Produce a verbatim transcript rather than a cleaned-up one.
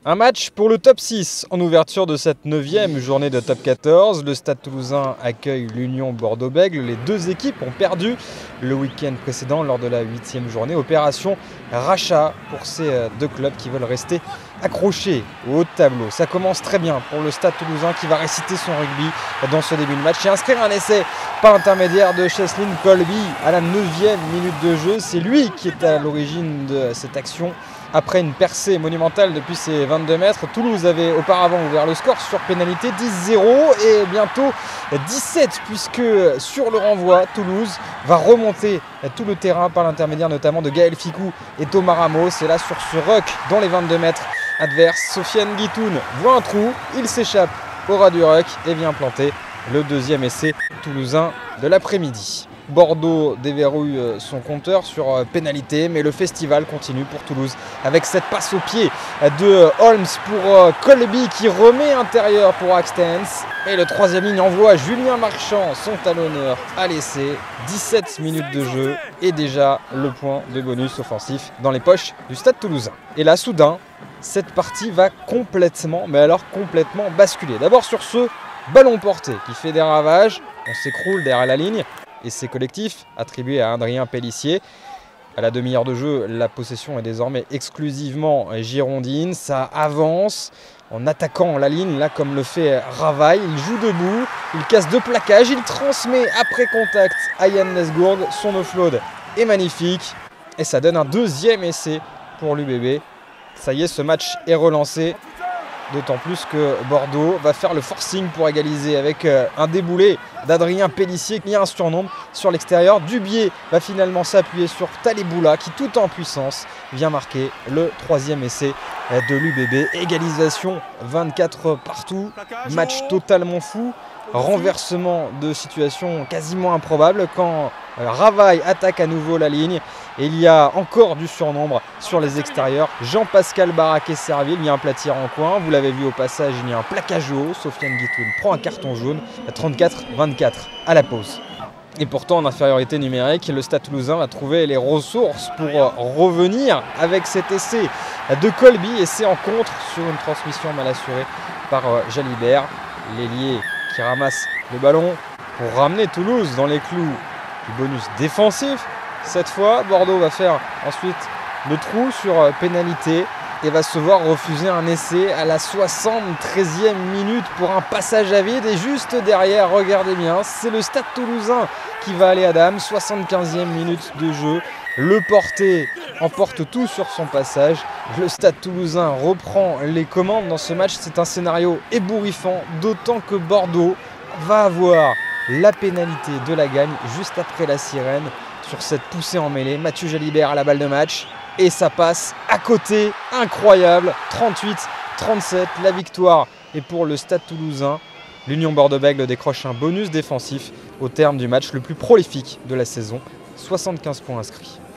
Un match pour le top six en ouverture de cette neuvième journée de top quatorze. Le Stade Toulousain accueille l'Union Bordeaux-Bègles. Les deux équipes ont perdu le week-end précédent lors de la huitième journée. Opération rachat pour ces deux clubs qui veulent rester accrochés au haut de tableau. Ça commence très bien pour le Stade Toulousain qui va réciter son rugby dans ce début de match et inscrire un essai par l'intermédiaire de Cheslin Kolby à la neuvième minute de jeu. C'est lui qui est à l'origine de cette action. Après une percée monumentale depuis ses vingt-deux mètres, Toulouse avait auparavant ouvert le score sur pénalité dix zéro et bientôt dix-sept puisque sur le renvoi, Toulouse va remonter tout le terrain par l'intermédiaire notamment de Gaël Fickou et Thomas Ramos. Et là sur ce ruck dans les vingt-deux mètres adverses, Sofiane Guitoun voit un trou, il s'échappe au ras du ruck et vient planter le deuxième essai toulousain de l'après-midi. Bordeaux déverrouille son compteur sur pénalité, mais le festival continue pour Toulouse avec cette passe au pied de Holmes pour Kolby qui remet intérieur pour Axtens. Et le troisième ligne envoie Julien Marchand, son talonneur à l'essai. dix-sept minutes de jeu et déjà le point de bonus offensif dans les poches du Stade Toulousain. Et là, soudain, cette partie va complètement, mais alors complètement basculer. D'abord sur ce ballon porté qui fait des ravages, on s'écroule derrière la ligne. Et c'est collectif, attribué à Adrien Pellissier. À la demi-heure de jeu, la possession est désormais exclusivement girondine. Ça avance en attaquant la ligne, là comme le fait Ravaille. Il joue debout, il casse deux plaquages, il transmet après contact à Yann Lesgourd. Son offload est magnifique et ça donne un deuxième essai pour l'U B B. Ça y est, ce match est relancé. D'autant plus que Bordeaux va faire le forcing pour égaliser avec un déboulé d'Adrien Pellissier. Il y a un surnombre sur l'extérieur. Dubié va finalement s'appuyer sur Taleboula qui, tout en puissance, vient marquer le troisième essai de l'U B B. Égalisation vingt-quatre partout. Match totalement fou. Renversement de situation quasiment improbable quand Ravaille attaque à nouveau la ligne. Et il y a encore du surnombre sur les extérieurs. Jean-Pascal Baraké-Serville, il y a un plat tir en coin. Vous l'avez vu au passage, il y a un plaquage haut. Sofiane Guitoun prend un carton jaune à trente-quatre vingt-quatre à la pause. Et pourtant, en infériorité numérique, le Stade Toulousain va trouver les ressources pour revenir avec cet essai de Kolby. Essai en contre sur une transmission mal assurée par Jalibert. L'ailier qui ramasse le ballon pour ramener Toulouse dans les clous du bonus défensif. Cette fois, Bordeaux va faire ensuite le trou sur pénalité et va se voir refuser un essai à la soixante-treizième minute pour un passage à vide. Et juste derrière, regardez bien, c'est le Stade Toulousain qui va aller à dame. soixante-quinzième minute de jeu. Le porté emporte tout sur son passage. Le Stade Toulousain reprend les commandes dans ce match. C'est un scénario ébouriffant, d'autant que Bordeaux va avoir la pénalité de la gagne juste après la sirène. Sur cette poussée en mêlée, Mathieu Jalibert à la balle de match. Et ça passe à côté, incroyable, trente-huit trente-sept, la victoire est pour le Stade Toulousain. L'Union Bordeaux-Bègles décroche un bonus défensif au terme du match le plus prolifique de la saison, soixante-quinze points inscrits.